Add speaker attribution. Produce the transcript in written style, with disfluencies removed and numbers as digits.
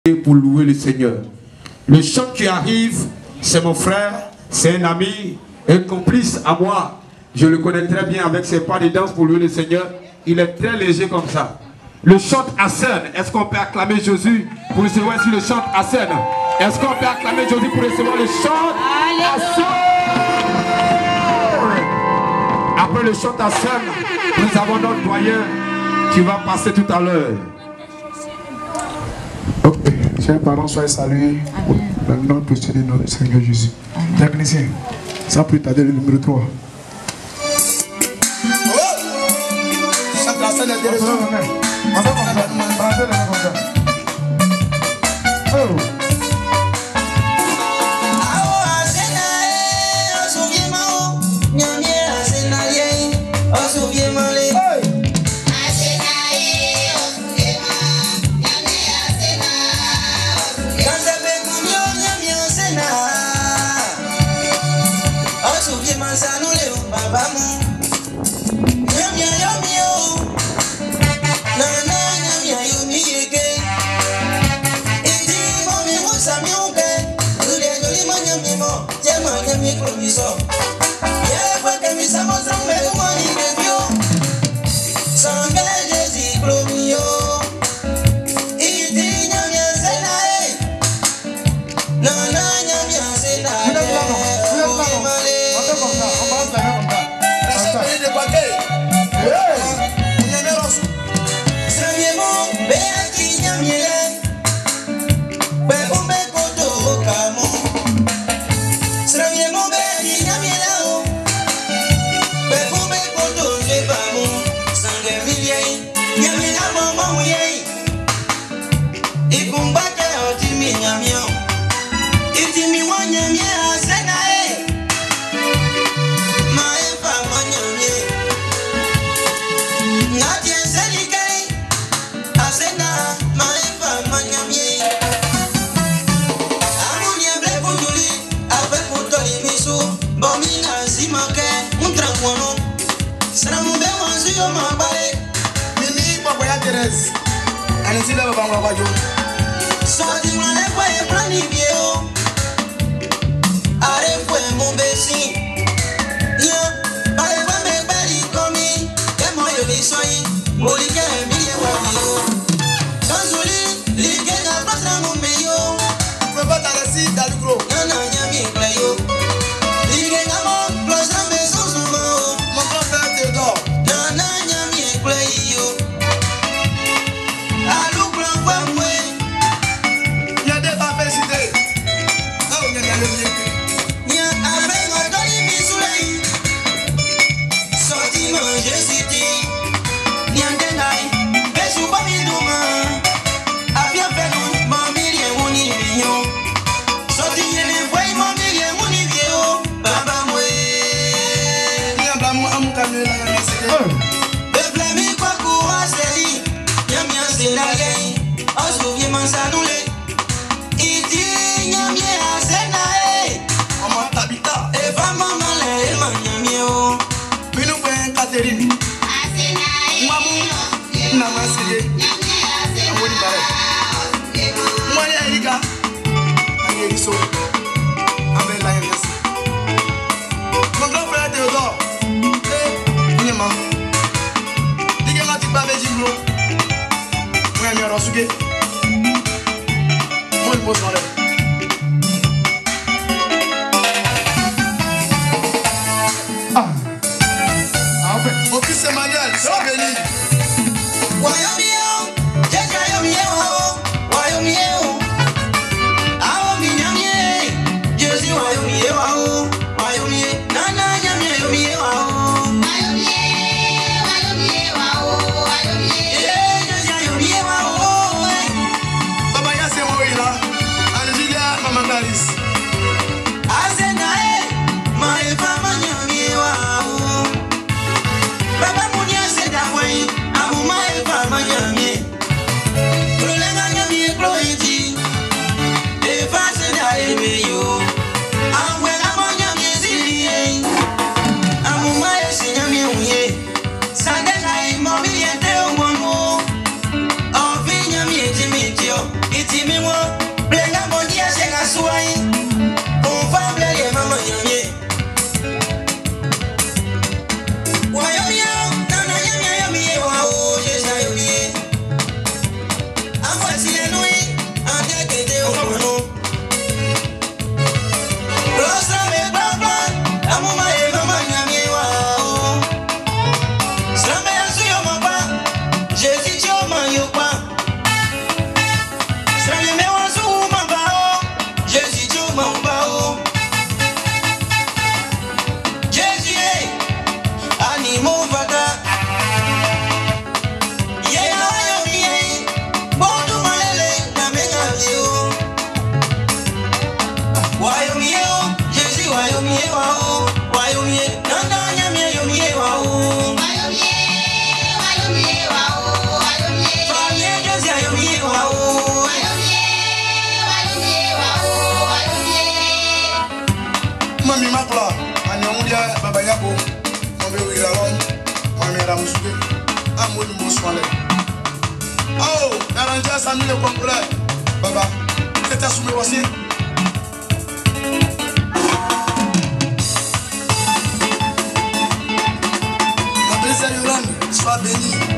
Speaker 1: pour louer le Seigneur. Le chant qui arrive, c'est mon frère, c'est un ami, un complice à moi. Je le connais très bien avec ses pas de danse pour louer le Seigneur. Il est très léger comme ça. Le chant à scène, est-ce qu'on peut acclamer Jésus pour recevoir ici le chant à scène? Est-ce qu'on peut acclamer Jésus pour recevoir le chant à scène? Après le chant à scène, nous avons notre doyen qui va passer tout à l'heure.
Speaker 2: Ok, chers parents, soyez salués dans le nom précieux de notre Seigneur Jésus. Technicien, sans plus tarder, le numéro 3.
Speaker 3: It's me
Speaker 2: Oh, Naranja Samy le Congolais. Baba, c'est assumé aussi. La princesse Yolande, sois bénie.